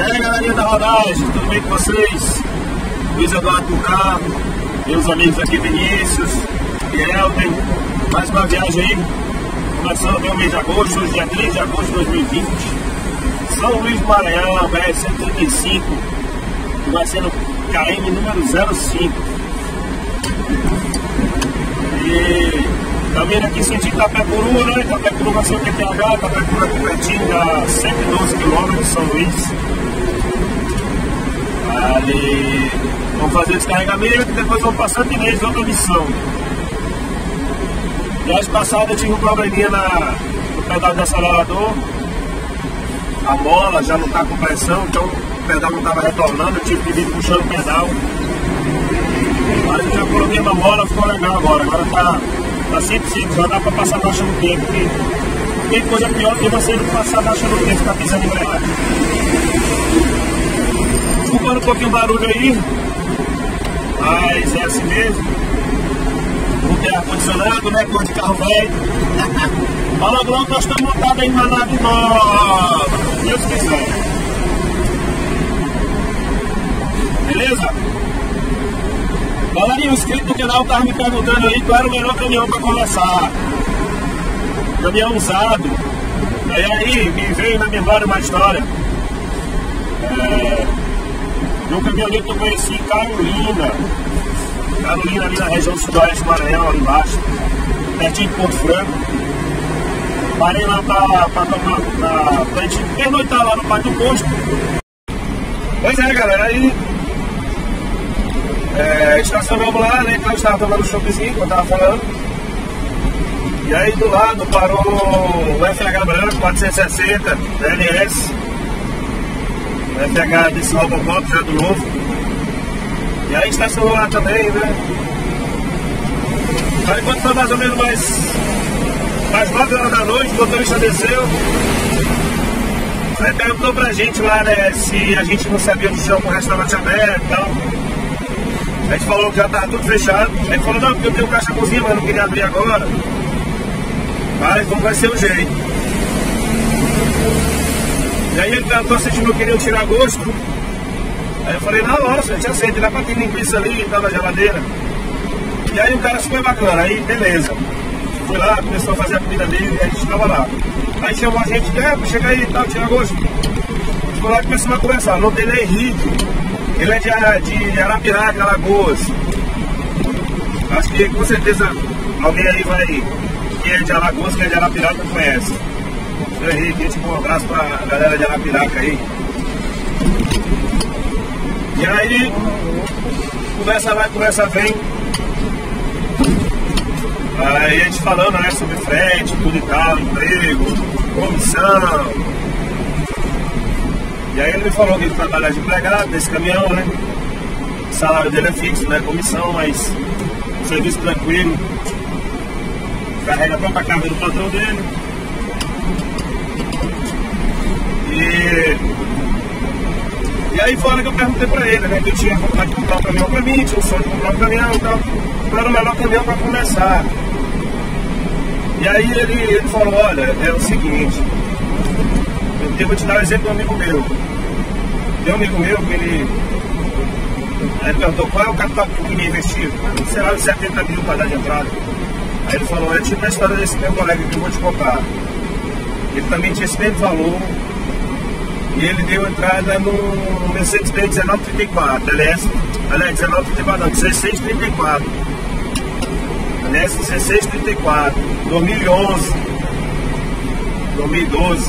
aí, galerinha da rodagem, tudo bem com vocês? Luiz Eduardo do carro, meus amigos aqui Vinícius e Elden. Mais uma viagem aí, começando bem o mês de agosto, hoje dia 3 de agosto de 2020. São Luís do Maranhão, BR-135, que vai ser no KM número 05. E tá vindo aqui sentido Itapecuru, né? Itapecuru vai ser o QTH, Itapecuru aqui pertinho, dá 112 km de São Luís. Ali vamos fazer descarregamento e depois vamos passar de mês outra missão. Viagem passada eu tive um probleminha no pedal do acelerador. A mola já não está com pressão, então o pedal não estava retornando, eu tive que vir puxando o pedal. Aí já coloquei uma mola, ficou legal agora. Agora tá 100%, já dá para passar baixa no tempo. Porque tem coisa pior que você não passar baixa no tempo, ficar pisando em embreagem. Desculpando um pouquinho o barulho aí, mas é assim mesmo. Não tem ar-condicionado, né? Cor de carro velho. Fala logo, nós estamos montados em uma nave nova, Deus quiser. Beleza? Galerinha, o inscrito do canal estava me perguntando aí qual era o melhor caminhão para começar. Caminhão usado. E aí me veio na memória uma história. De um caminhoneiro que eu conheci em Carolina ali na região sudoeste do Maranhão, ali embaixo, pertinho de Porto Franco. Parei lá pra gente pernoitar lá no pátio do posto. Pois é, galera, aí estacionamos lá, né? Então eu estava tomando um choppzinho, como eu estava falando. E aí do lado parou o FH branco 460 LS. O FH desse Robocop, já do novo. E aí estacionou lá também, né? Aí quando foi mais ou menos mais 9 horas da noite, o motorista desceu. Aí perguntou pra gente lá, né, se a gente não sabia do chão com o restaurante aberto e tal. A gente falou que já tava tudo fechado. A gente falou, não, porque eu tenho caixa cozinha, mas não queria abrir agora. Mas como vai ser o jeito? E aí ele perguntou se a gente não queria tirar gosto. Aí eu falei, na hora, a gente aceita, dá pra ter linguiça ali e tal na geladeira. E aí o cara super bacana, aí beleza. Fui lá, começou a fazer a comida dele e a gente tava lá. Aí chamou a gente, chega aí e tal, tira gosto. A gente foi lá e começou a conversar. O nome dele é Henrique, ele é de Arapiraca, Alagoas. Acho que com certeza alguém aí que é de Alagoas, que é de Arapiraca, conhece. Então, Henrique, tipo, um abraço pra galera de Arapiraca aí. E aí, conversa vai, conversa vem. Aí a gente falando, né, sobre frete, tudo e tal, emprego, comissão. E aí ele me falou que ele trabalha de empregado nesse caminhão, né? O salário dele é fixo, né? Comissão, mas serviço tranquilo. Carrega a própria carga do patrão dele. E aí foi a hora que eu perguntei pra ele, né? Que eu tinha vontade de comprar um caminhão pra mim, tinha o sonho de comprar um caminhão e tal. Qual era o melhor caminhão pra começar? E aí ele falou, olha, é o seguinte, eu vou te dar um exemplo de um amigo meu. Tem um amigo meu que ele perguntou qual é o capital que eu queria investir. Será de 70 mil para dar de entrada. Aí ele falou, é tipo a história desse meu colega que eu vou te contar. Ele também tinha esse mesmo valor. E ele deu entrada no Mercedes-Benz 1934, aliás, 1934 não, 1634. Aliás, 1634, 2011, 2012.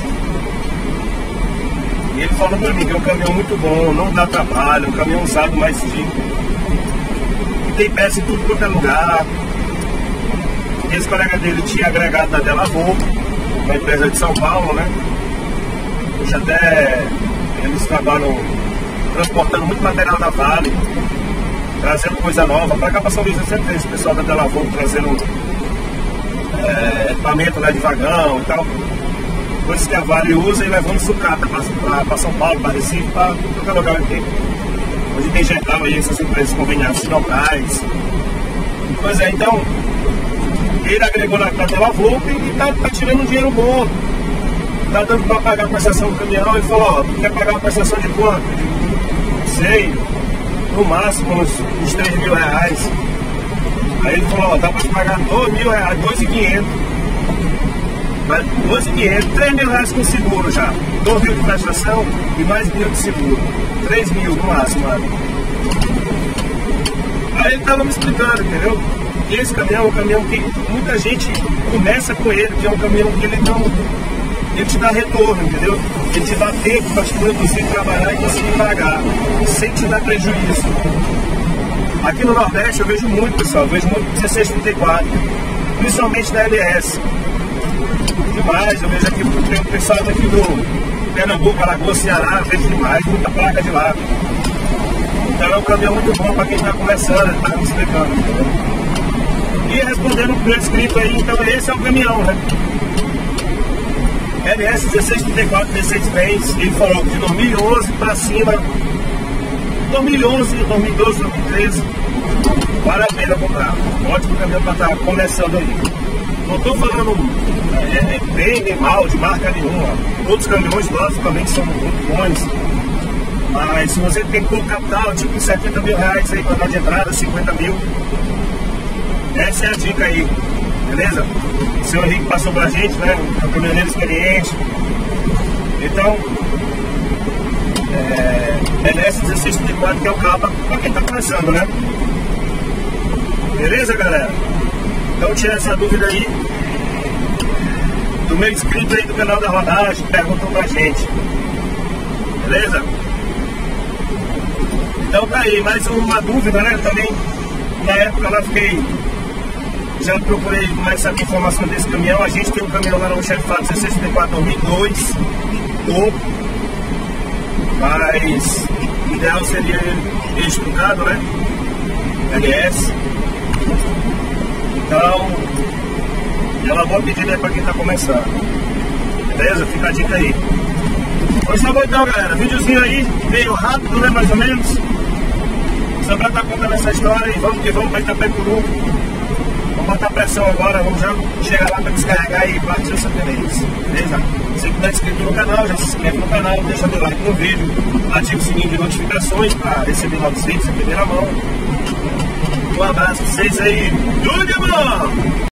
E ele falou pra mim que é um caminhão muito bom, não dá trabalho, um caminhão usado mais chique. Tem peça em tudo quanto é lugar. Esse colega dele tinha agregado da Delavô, uma empresa de São Paulo, né? Hoje até eles trabalham transportando muito material da Vale, trazendo coisa nova. Para cá para São Luís sempre tem esse pessoal da Delavô trazendo equipamento, né, de vagão e tal. Coisas que a Vale usa e levando sucata para São Paulo, para Recife, para qualquer lugar que tem. Hoje tem geral aí essas empresas conveniadas locais. Pois é, então ele agregou na Delavô e tá tirando um dinheiro bom. tá dando para pagar a prestação do caminhão. Ele falou, ó, tu quer pagar a prestação de quanto? Não sei, no máximo uns 3 mil reais. Aí ele falou, ó, dá para pagar 2 mil reais, 2.500. Mas 2.500, 3 mil reais com seguro já. 2 mil de prestação e mais 1.000 de seguro. 3 mil no máximo, mano. Aí ele tava me explicando, entendeu? Que esse caminhão é um caminhão que muita gente começa com ele, que é um caminhão que ele não... Ele te dá retorno, entendeu? Ele te dá tempo para te produzir, trabalhar e conseguir pagar, sem te dar prejuízo. Aqui no Nordeste eu vejo muito, pessoal, eu vejo muito 1634, principalmente da LS. Demais, eu vejo aqui, tem o pessoal daqui do Pernambuco, Alagoas, Ceará, vejo demais, muita placa de lá. Então é um caminhão muito bom para quem está começando, está me explicando, entendeu? E respondendo o primeiro inscrito aí, então esse é o caminhão, né? LS 1634, 1610, ele falou de 2011 para cima, 2011, 2012, 2013, vale a pena comprar. Ótimo caminhão para estar começando aí. Não estou falando bem nem mal de marca nenhuma. Outros caminhões nossos também são muito bons. Mas se você tem pouco capital, tipo 70 mil reais aí para dar de entrada, 50 mil, essa é a dica aí. Beleza? O seu Henrique passou pra gente, né? Um caminhoneiro experiente. Então, LS 1634 que é o capa pra quem tá começando, né? Beleza, galera? Então, tira essa dúvida aí do meu inscrito aí do canal da Rodagem, perguntou pra gente. Beleza? Então tá aí, mais uma dúvida, né? Também, na época lá fiquei... Já procurei mais saber informação desse caminhão. A gente tem um caminhão lá no Xerifado 1634 2002, topo, mas o ideal seria ele estruturado, né? LS. Então, é uma boa pedida para quem está começando. Beleza? Fica a dica aí. Pois tá bom então, galera. Videozinho aí, meio rápido, né? Mais ou menos. Só para estar contando essa história e vamos que vamos para Itapecuru. Vamos botar pressão agora, vamos já chegar lá para descarregar e partir essa beleza. Beleza? Se não é inscrito no canal, já se inscreve no canal, deixa o like no vídeo, ativa o sininho de notificações para receber novos vídeos em primeira mão. Um abraço pra vocês aí. Tudo de bom!